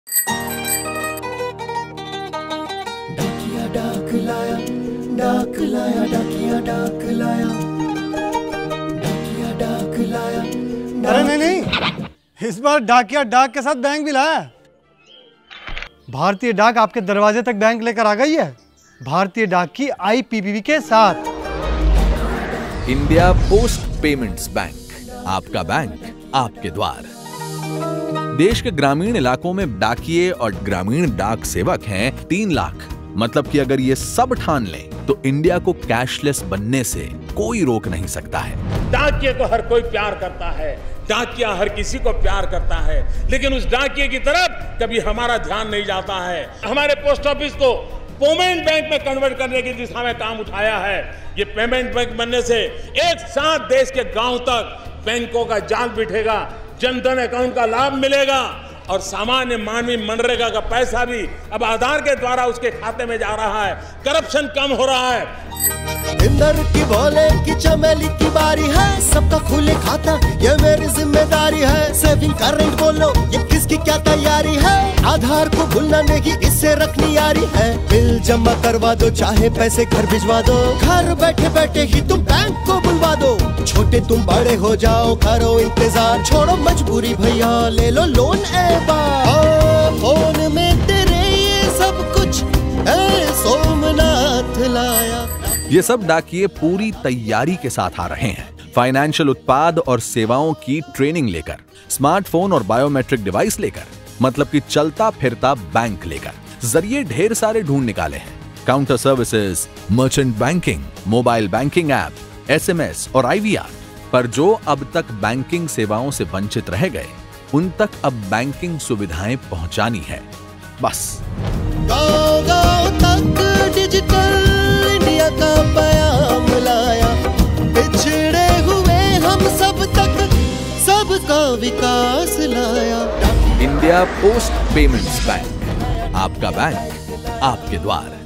डाकिया डाक लाया, डाक लाया, डाकिया डाक लाया, डाकिया डाक लाया। अरे नहीं, इस बार डाकिया डाक के साथ बैंक भी लाया। भारतीय डाक आपके दरवाजे तक बैंक लेकर आ गई है, भारतीय डाक की IPPB के साथ। इंडिया पोस्ट पेमेंट्स बैंक, आपका बैंक आपके द्वार। देश के ग्रामीण इलाकों में डाकिये और ग्रामीण डाक सेवक हैं 3 लाख। मतलब कि अगर ये सब ठान लें तो इंडिया को कैशलेस बनने से कोई रोक नहीं सकता है। डाकिये को हर कोई प्यार करता है, डाकिया हर किसी को प्यार करता है, लेकिन उस डाकिये की तरफ कभी हमारा ध्यान नहीं जाता है। हमारे पोस्ट ऑफिस को पेमेंट बैंक में कन्वर्ट करने की दिशा में काम उठाया है। ये पेमेंट बैंक बनने से एक साथ देश के गांव तक बैंकों का जाल बिठेगा, जनधन अकाउंट का लाभ मिलेगा और सामान्य मानवीय मनरेगा का पैसा भी अब आधार के द्वारा उसके खाते में जा रहा है। करप्शन कम हो रहा है। इंदर की भोले की चमेली की बारी है, सबका खुले खाता ये मेरी जिम्मेदारी है। सेविंग करंट बोलो ये किसकी क्या तैयारी है, आधार को भूलना नहीं इससे रखनी यारी है। बिल जमा करवा दो चाहे पैसे घर भिजवा दो, घर बैठे बैठे ही तुम बैंक को बुलवा दो। छोटे तुम बड़े हो जाओ करो इंतजार, छोड़ो मजबूरी भैया ले लो लोन एक बार। फोन में तेरे ये सब कुछ सोमनाथ लाया। ये सब डाकिये पूरी तैयारी के साथ आ रहे हैं, फाइनेंशियल उत्पाद और सेवाओं की ट्रेनिंग लेकर, स्मार्टफोन और बायोमेट्रिक डिवाइस लेकर, मतलब कि चलता फिरता बैंक लेकर। जरिए ढेर सारे ढूंढ निकाले हैं, counter services, merchant banking, mobile banking app, SMS और IVR। पर जो अब तक बैंकिंग सेवाओं से वंचित रह गए उन तक अब बैंकिंग सुविधाएं पहुंचानी है बस। गाँव तक डिजिटल इंडिया का पैगाम लाया, पिछड़े हुए हम सब तक सबका विकास लाया। इंडिया पोस्ट पेमेंट्स बैंक, आपका बैंक आपके द्वार।